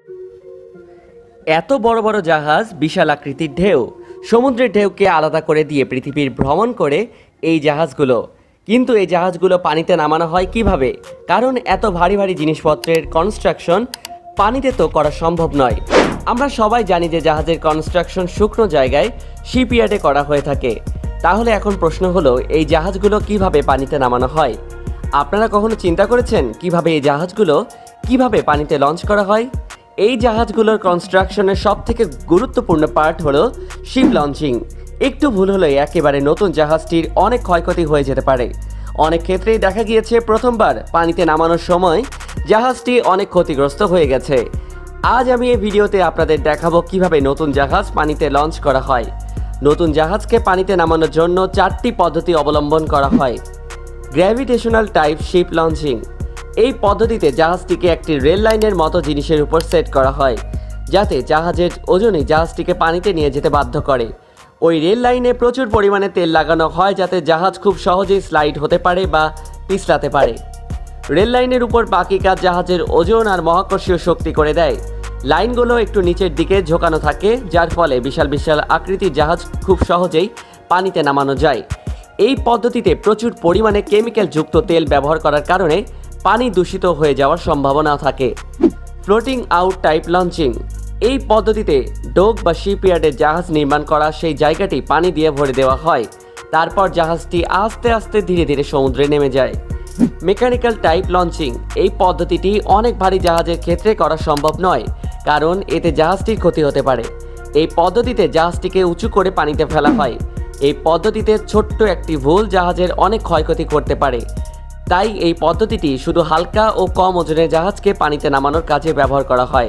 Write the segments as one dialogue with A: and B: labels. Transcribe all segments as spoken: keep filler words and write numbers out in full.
A: এত বড় বড় জাহাজ, বিশাল আকৃতির ঢেউ, সমুদ্রের ঢেউকে আলাদা করে দিয়ে পৃথিবীর ভ্রমণ করে এই জাহাজগুলো। কিন্তু এই জাহাজগুলো পানিতে নামানো হয় কিভাবে? কারণ এত ভারী ভারী জিনিসপত্রের কনস্ট্রাকশন পানিতে তো করা সম্ভব নয়। আমরা সবাই জানি যে জাহাজের কনস্ট্রাকশন শুকনো জায়গায় শিপইয়ার্ডে করা হয়ে থাকে। তাহলে এখন প্রশ্ন হলো, এই জাহাজগুলো কিভাবে পানিতে নামানো হয়? আপনারা কখনো চিন্তা করেছেন কিভাবে এই জাহাজগুলো কিভাবে পানিতে লঞ্চ করা হয়? এই জাহাজগুলোর কনস্ট্রাকশনের সব থেকে গুরুত্বপূর্ণ পার্ট হলো শিপ লঞ্চিং। একটু ভুল হলে একেবারে নতুন জাহাজটির অনেক ক্ষয়ক্ষতি হয়ে যেতে পারে। অনেক ক্ষেত্রেই দেখা গিয়েছে প্রথমবার পানিতে নামানোর সময় জাহাজটি অনেক ক্ষতিগ্রস্ত হয়ে গেছে। আজ আমি এই ভিডিওতে আপনাদের দেখাবো কিভাবে নতুন জাহাজ পানিতে লঞ্চ করা হয়। নতুন জাহাজকে পানিতে নামানোর জন্য চারটি পদ্ধতি অবলম্বন করা হয়। Gravitational type ship launching. এই পদ্ধতিতে জাহাজটিকে একটি রেল লাইনের মতো জিনিসের উপর সেট করা হয়, যাতে জাহাজের ওজনে জাহাজটিকে পানিতে নিয়ে যেতে বাধ্য করে। ওই রেল লাইনে প্রচুর পরিমাণে তেল লাগানো হয়, যাতে জাহাজ খুব সহজেই স্লাইড হতে পারে বা পিছলাতে পারে। রেল লাইনের উপর বাকি কাজ জাহাজের ওজন আর মহাকর্ষীয় শক্তি করে দেয়। লাইনগুলো একটু নিচের দিকে ঝোঁকানো থাকে, যার ফলে বিশাল বিশাল আকৃতির জাহাজ খুব সহজেই পানিতে নামানো যায়। এই পদ্ধতিতে প্রচুর পরিমাণে কেমিক্যাল যুক্ত তেল ব্যবহার করার কারণে পানি দূষিত হয়ে যাওয়ার সম্ভাবনা থাকে। Floating out type launching. এই পদ্ধতিতে ডোক বা শিপইয়ার্ডে জাহাজ নির্মাণ করা সেই জায়গাটি পানি দিয়ে ভরে দেওয়া হয়। তারপর জাহাজটি আস্তে আস্তে ধীরে ধীরে সমুদ্রে নেমে যায়। Mechanical type launching. এই পদ্ধতিটি অনেক ভারী জাহাজের ক্ষেত্রে করা সম্ভব নয়, কারণ এতে জাহাজটির ক্ষতি হতে পারে। এই পদ্ধতিতে জাহাজটিকে উঁচু করে পানিতে ফেলা হয়। এই পদ্ধতিতে ছোট্ট একটি ভুল জাহাজের অনেক ক্ষয়ক্ষতি করতে পারে। তাই এই পদ্ধতিটি শুধু হালকা ও কম ওজনের জাহাজকে পানিতে নামানোর কাজে ব্যবহার করা হয়।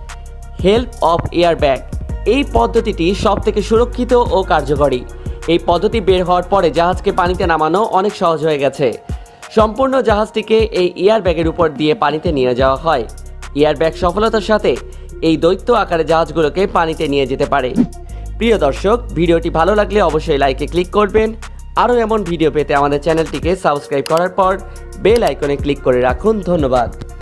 A: Help of air bag. এই পদ্ধতিটি সবথেকে সুরক্ষিত ও কার্যকরী। এই পদ্ধতি বের হওয়ার পরে জাহাজকে পানিতে নামানো অনেক সহজ হয়ে গেছে। সম্পূর্ণ জাহাজটিকে এই এয়ার ব্যাগের উপর দিয়ে পানিতে নিয়ে যাওয়া হয়। এয়ার ব্যাগ সফলতার সাথে এই দৈত্য আকারে জাহাজগুলোকে পানিতে নিয়ে যেতে পারে। প্রিয় দর্শক, ভিডিওটি ভালো লাগলে অবশ্যই লাইকে ক্লিক করবেন। আরও এমন ভিডিও পেতে আমাদের চ্যানেলটিকে সাবস্ক্রাইব করার পর বেল আইকনে ক্লিক করে রাখুন। ধন্যবাদ।